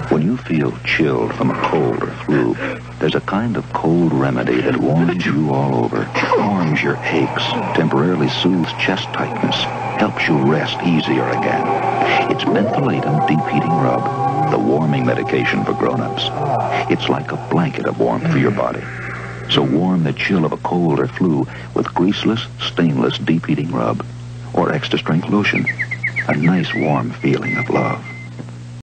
When you feel chilled from a cold or flu, there's a kind of cold remedy that warms you all over, warms your aches, temporarily soothes chest tightness, helps you rest easier again. It's Mentholatum Deep Heating Rub, the warming medication for grown-ups. It's like a blanket of warmth for your body. So warm the chill of a cold or flu with greaseless, stainless Deep Heating Rub or extra strength lotion. A nice warm feeling of love.